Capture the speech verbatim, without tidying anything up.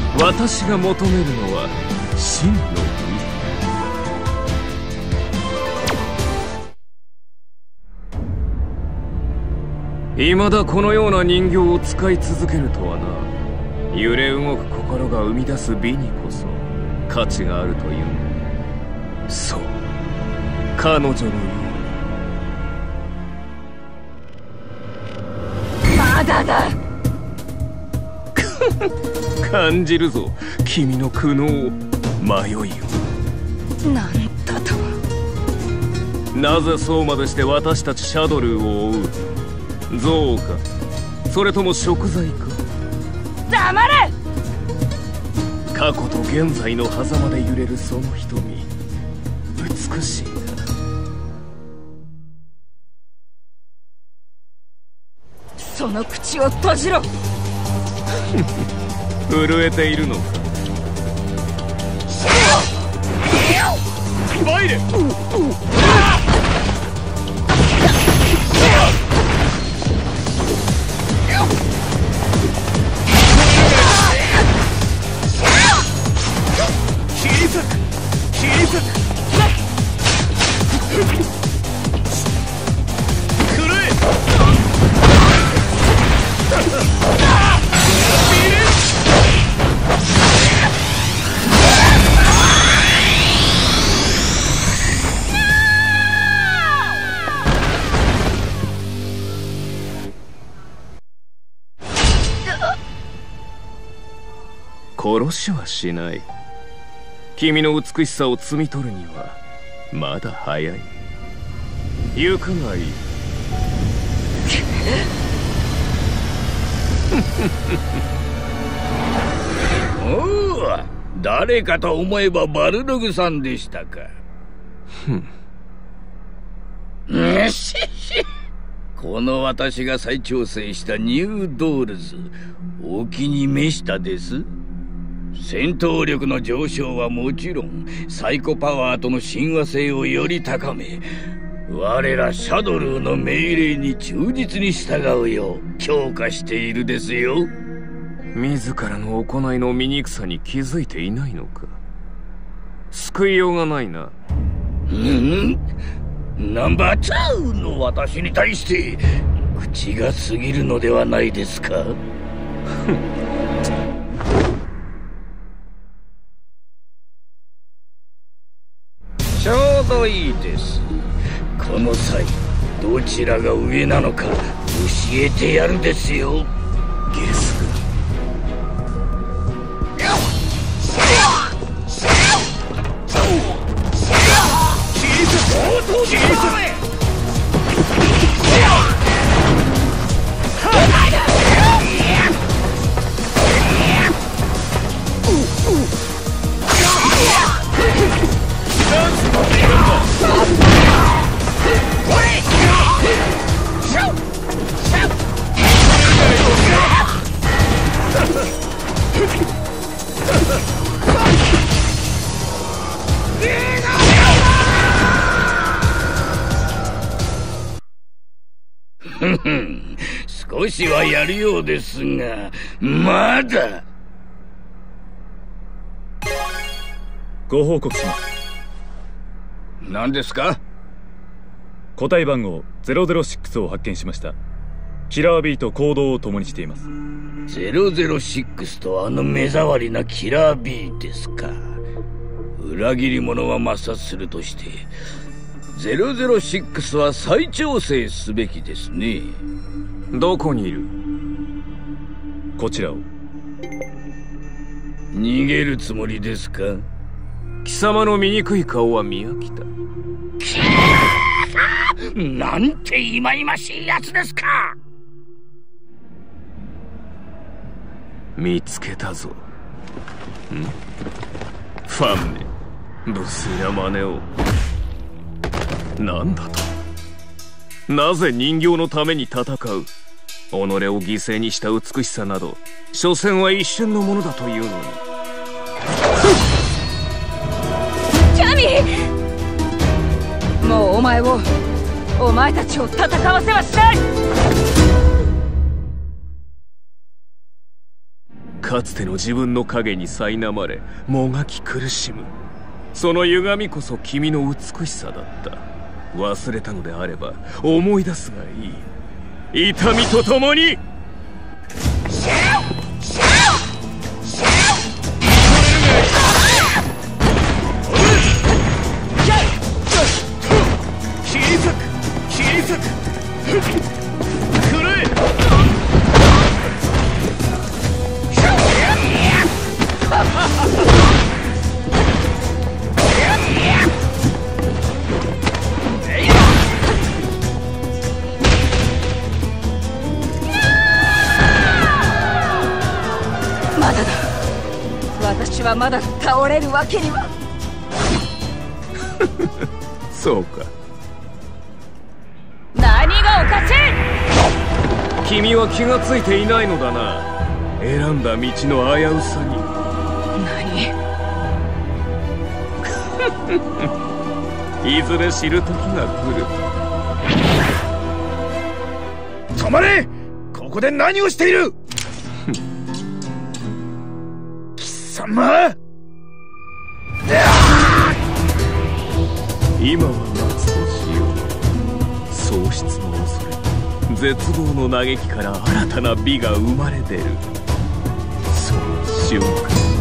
私が求めるのは真の美。未だこのような人形を使い続けるとはな。揺れ動く心が生み出す美にこそ価値があるというの。そう、彼女のように。 まだだ。 感じるぞ、君の苦悩、迷いを。 なんだと。 なぜそうまでして私たちシャドルーを追う？憎悪か、それとも贖罪か。 黙れ！ 過去と現在の狭間で揺れるその瞳、美しいな。 その口を閉じろ。 震えているのか。バイレ！殺しはしない。君の美しさを摘み取るにはまだ早い。行くがいい。 おお、誰かと思えばバルログさんでしたか。 ふん。 よしこの私が再調整したニュードールズ、お気に召したです。戦闘力の上昇はもちろん、サイコパワーとの親和性をより高め、我らシャドルーの命令に忠実に従うよう強化しているですよ。 自らの行いの醜さに気づいていないのか。救いようがないな。 うんナンバーツーの私に対して口が過ぎるのではないですか。ちょうどいいです。この際どちらが上なのか教えてやるですよ。 ゲスが少しはやるようですが、まだ。 ご報告します。 何ですか？ 個体番号ゼロゼロシックスを発見しました。キラー B と行動を共にしています。 ゼロゼロシックスとあの目障りなキラー B ですか。裏切り者は抹殺するとしてゼロゼロシックスは再調整すべきですね。 どこにいる？ こちらを。 逃げるつもりですか？ 貴様の醜い顔は見飽きた。 なんて忌々しいやつですか。 見つけたぞ。ん？ファンネ、無粋な真似を。なんだと？なぜ人形のために戦う？己を犠牲にした美しさなど所詮は一瞬のものだというのに。 ジャミー、もうお前をお前たちを戦わせはしない。 かつての自分の影に苛まれもがき苦しむ。その歪みこそ君の美しさだった。忘れたのであれば思い出すがいい。痛みとともに切り裂く切り裂くくれまだだ。私はまだ倒れるわけには。 そうか。 何がおかしい。 君は気がついていないのだな。選んだ道の危うさに。 何いずれ知る時が来る。 止まれ！ここで何をしている！貴様！ 今は待つとしよう。喪失の恐れ、絶望の嘆きから新たな美が生まれ出る。その瞬間。